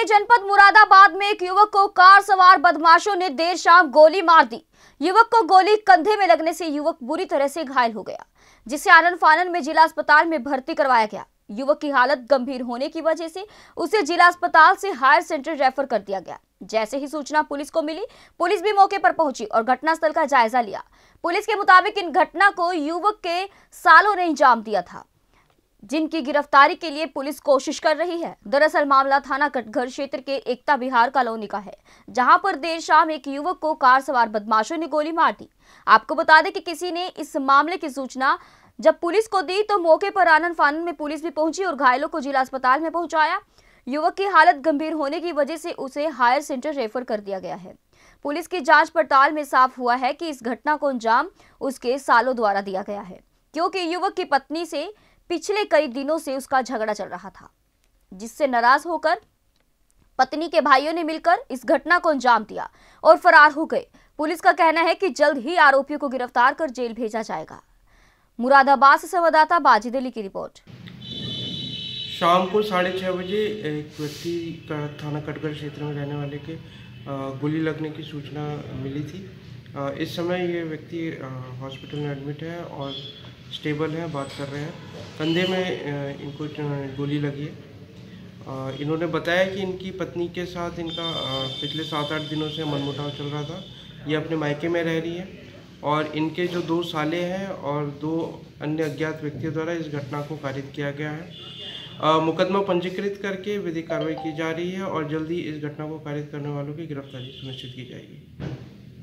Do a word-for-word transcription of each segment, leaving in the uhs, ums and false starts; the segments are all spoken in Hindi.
के जनपद मुरादाबाद में एक युवक को कार सवार बदमाशों ने देर शाम गोली मार दी। युवक को गोली कंधे में लगने से युवक बुरी तरह से घायल हो गया, जिसे आनन फानन में जिला अस्पताल में भर्ती करवाया गया। युवक की हालत गंभीर होने की वजह से उसे जिला अस्पताल से हायर सेंटर रेफर कर दिया गया। जैसे ही सूचना पुलिस को मिली, पुलिस भी मौके पर पहुंची और घटनास्थल का जायजा लिया। पुलिस के मुताबिक इन घटना को युवक के सालों ने अंजाम दिया था, जिनकी गिरफ्तारी के लिए पुलिस कोशिश कर रही है। दरअसल मामला थाना कटघर क्षेत्र के एकता विहार कॉलोनी का है, जहां पर देर शाम एक युवक को कार सवार बदमाशों ने गोली मार दी। आपको बता दें कि किसी ने इस मामले की सूचना जब पुलिस को दी तो मौके पर आनन फानन में पुलिस भी पहुंची और घायलों को जिला अस्पताल में पहुंचाया। युवक की हालत गंभीर होने की वजह से उसे हायर सेंटर रेफर कर दिया गया है। पुलिस की जांच पड़ताल में साफ हुआ है कि इस घटना को अंजाम उसके सालों द्वारा दिया गया है, क्योंकि युवक की पत्नी से पिछले कई दिनों से उसका झगड़ा चल रहा था, जिससे नाराज होकर पत्नी के भाइयों ने मिलकर इस घटना को अंजाम दिया और फरार हो गए। पुलिस का कहना है कि जल्द ही आरोपियों को गिरफ्तार कर जेल भेजा जाएगा। मुरादाबाद से संवाददाता बाजिद अली की रिपोर्ट। शाम को साढ़े छः बजे एक व्यक्ति का थाना कटघर क्षेत्र में रहने वाले के गोली लगने की सूचना मिली थी। इस समय ये व्यक्ति हॉस्पिटल में एडमिट है और स्टेबल है, बात कर रहे हैं। कंधे में इनको गोली लगी है। इन्होंने बताया कि इनकी पत्नी के साथ इनका पिछले सात आठ दिनों से मनमुटाव चल रहा था। ये अपने मायके में रह रही है और इनके जो दो साले हैं और दो अन्य अज्ञात व्यक्तियों द्वारा इस घटना को कारित किया गया है। मुकदमा पंजीकृत करके विधिक कार्रवाई की जा रही है और जल्दी इस घटना को कारित करने वालों की गिरफ्तारी सुनिश्चित की जाएगी।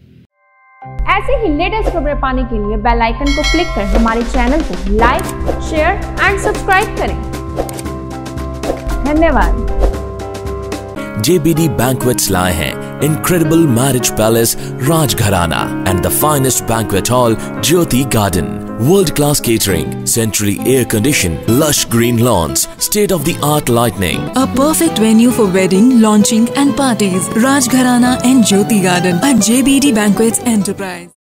ऐसे ही लेटेस्ट खबरें पाने के लिए बेल आइकन को क्लिक कर हमारे चैनल को लाइक, शेयर एंड सब्सक्राइब करें। धन्यवाद। J B D Banquets लाए हैं Incredible Marriage Palace Rajgharana and the finest banquet hall Jyoti Garden. World-class catering, centrally air-conditioned, lush green lawns, state-of-the-art lighting. A perfect venue for wedding, launching and parties. Rajgharana and Jyoti Garden at J B D Banquets Enterprise.